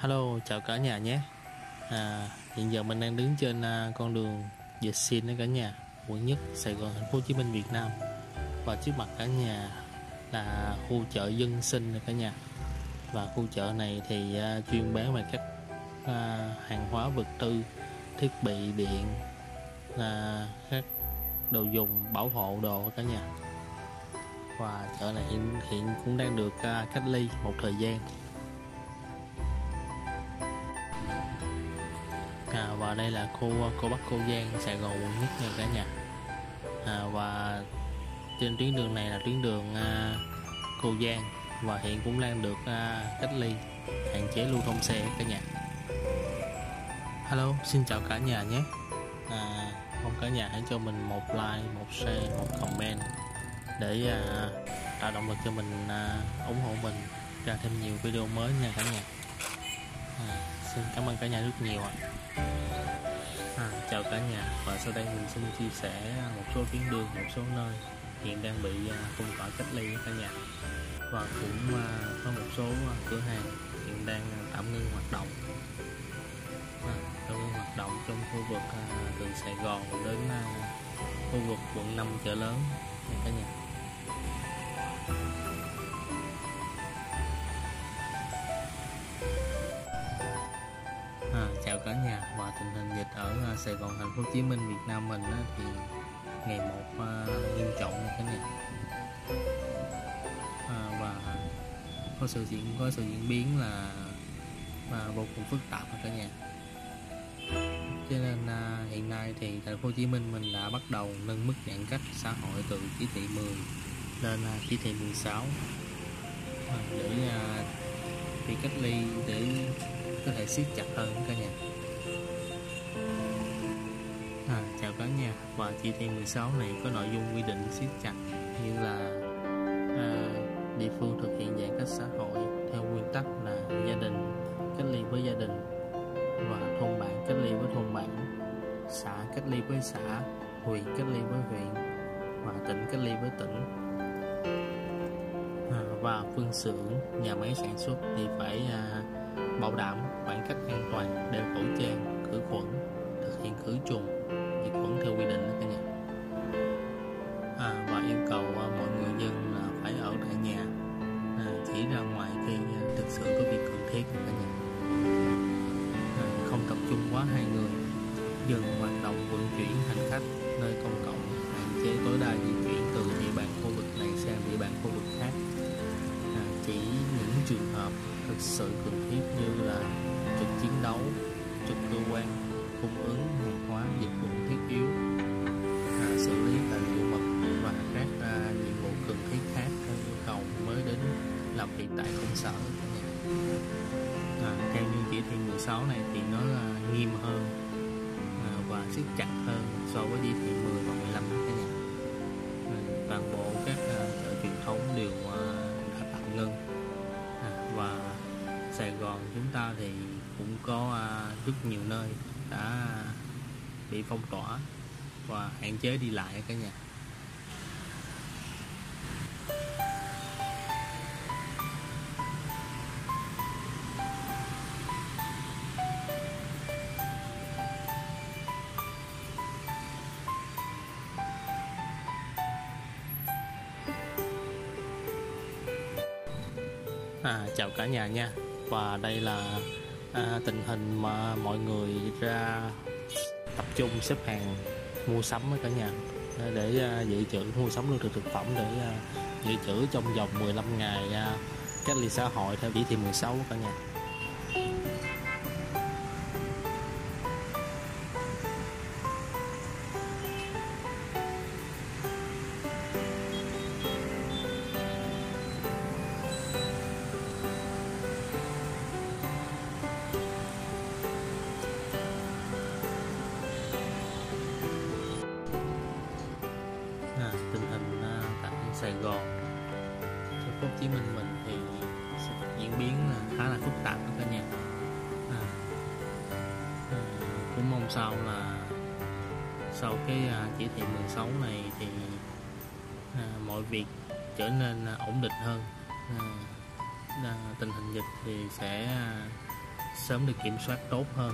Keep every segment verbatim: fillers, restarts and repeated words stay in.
Hello, chào cả nhà nhé. À, hiện giờ mình đang đứng trên à, con đường Dịch Xin đó cả nhà, quận nhất, Sài Gòn, thành phố Hồ Chí Minh, Việt Nam. Và trước mặt cả nhà là khu chợ Dân Sinh này cả nhà. Và khu chợ này thì à, chuyên bán về các à, hàng hóa vật tư, thiết bị điện, à, các đồ dùng bảo hộ đồ cả nhà. Và chợ này hiện hiện cũng đang được à, cách ly một thời gian. À, và đây là khu cô Bắc Cô Giang, Sài Gòn, quận nhất nha cả nhà. À, và trên tuyến đường này là tuyến đường à, Cô Giang, và hiện cũng đang được à, cách ly, hạn chế lưu thông xe cả nhà. Hello, xin chào cả nhà nhé. À, mong cả nhà hãy cho mình một like, một share, một comment để à, tạo động lực cho mình à, ủng hộ mình ra thêm nhiều video mới nha cả nhà. À, xin cảm ơn cả nhà rất nhiều ạ. À, chào cả nhà, và sau đây mình xin chia sẻ một số tuyến đường, một số nơi hiện đang bị uh, phong tỏa cách ly cả nhà, và cũng uh, có một số uh, cửa hàng hiện đang tạm ngưng hoạt động, à, tạm ngưng hoạt động trong khu vực uh, từ Sài Gòn đến uh, khu vực quận năm chợ lớn nha cả nhà. À, chào cả nhà, và tình hình dịch ở uh, Sài Gòn, thành phố Hồ Chí Minh, Việt Nam mình uh, thì ngày một uh, nghiêm trọng nha cả nhà. À, và có sự diễn có sự diễn biến là và vô cùng phức tạp cả nhà. Cho nên uh, hiện nay thì thành phố Hồ Chí Minh mình đã bắt đầu nâng mức giãn cách xã hội từ chỉ thị mười lên uh, chỉ thị mười sáu, à, để uh, bị cách ly để có thể siết chặt hơn cả nhà. À, chào cả nhà, và chỉ thị mười sáu này có nội dung quy định siết chặt như là à, địa phương thực hiện giãn cách xã hội theo nguyên tắc là gia đình cách ly với gia đình, và thôn bản cách ly với thôn bản, xã cách ly với xã, huyện cách ly với huyện, và tỉnh cách ly với tỉnh. À, và phân xưởng, nhà máy sản xuất thì phải à, bảo đảm khoảng cách an toàn, đeo khẩu trang, khử khuẩn, thực hiện khử trùng, diệt khuẩn theo quy định đó cả nhà. À, và yêu cầu à, mọi người dân là phải ở tại nhà, à, chỉ ra ngoài khi à, thực sự có việc cần thiết cả nhà. À, không tập trung quá hai người, dừng hoạt động vận chuyển hành khách nơi công cộng, hạn chế tối đa di chuyển từ địa bàn khu vực này sang địa bàn khu vực khác. À, chỉ những trường hợp thực sự cần thiết như là trực chiến đấu, trực cơ quan, cung ứng hàng hóa dịch vụ thiết yếu, à, xử lý tài liệu mật và các à, nhiệm vụ cần thiết khác theo yêu cầu mới đến làm việc tại công sở. À, theo như chỉ thị mười sáu này thì nó là nghiêm hơn à, và siết chặt hơn so với chỉ thị mười và mười lăm cả nhà. À, toàn bộ các à, chợ truyền thống đều à, đã tạm ngưng. À, và Sài Gòn chúng ta thì cũng có à, rất nhiều nơi đã bị phong tỏa và hạn chế đi lại cả nhà. À, chào cả nhà nha, và đây là à, tình hình mà mọi người ra tập trung xếp hàng mua sắm với cả nhà để à, dự trữ mua sắm lương thực thực phẩm để à, dự trữ trong vòng mười lăm ngày à, cách ly xã hội theo chỉ thị mười sáu cả nhà. À, tình hình à, tại Sài Gòn, thành phố Hồ Chí Minh mình thì diễn biến là khá là phức tạp đó cả nhà. À, à, cũng mong sao là sau cái à, chỉ thị mười sáu này thì à, mọi việc trở nên à, ổn định hơn. À, à, tình hình dịch thì sẽ à, sớm được kiểm soát tốt hơn.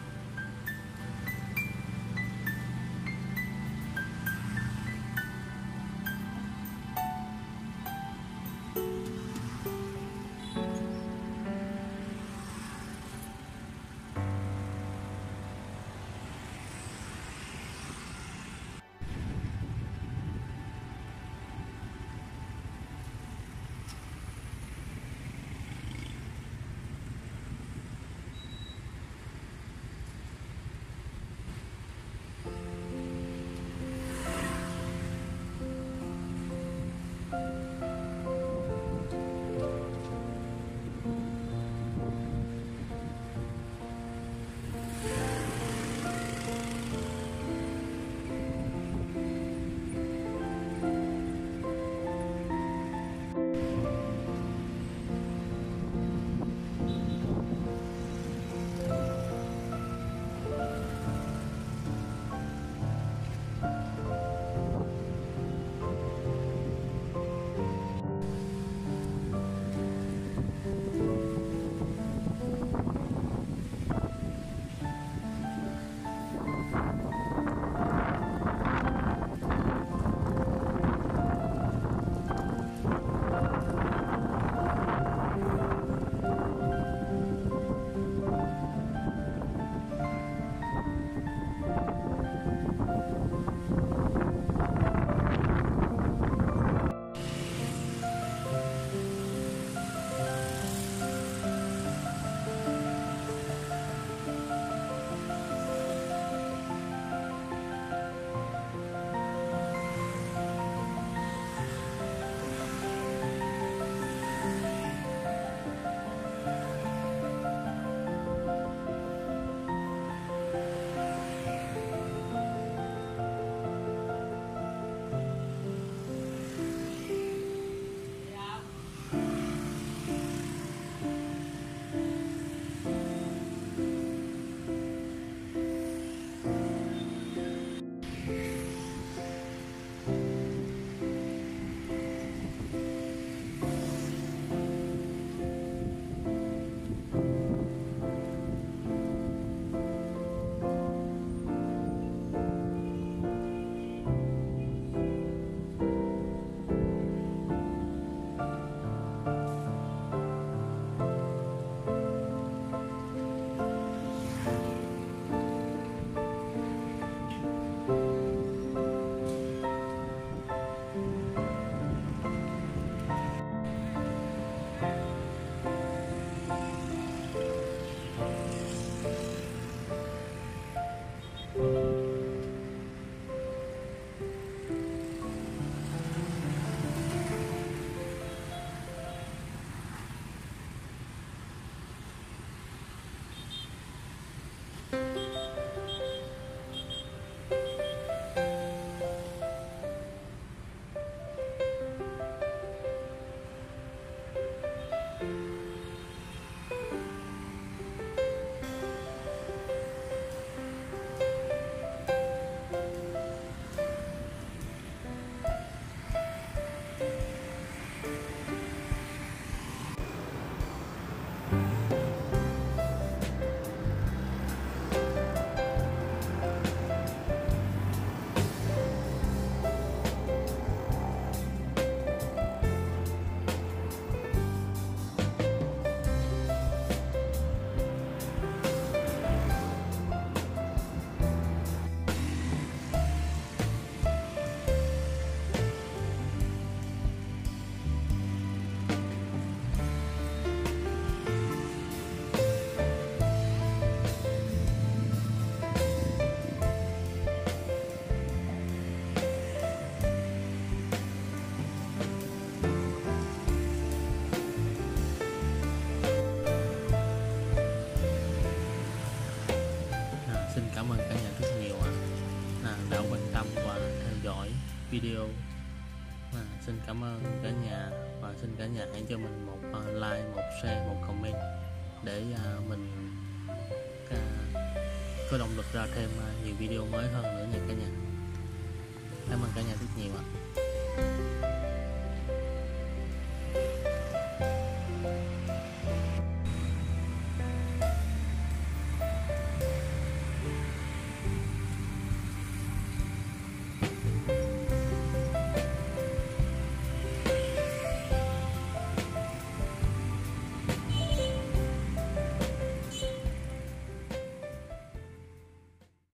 video. À, xin cảm ơn cả nhà và xin cả nhà hãy cho mình một uh, like, một share, một comment để uh, mình uh, có động lực ra thêm uh, nhiều video mới hơn nữa nha cả nhà. Cảm ơn cả nhà rất nhiều ạ.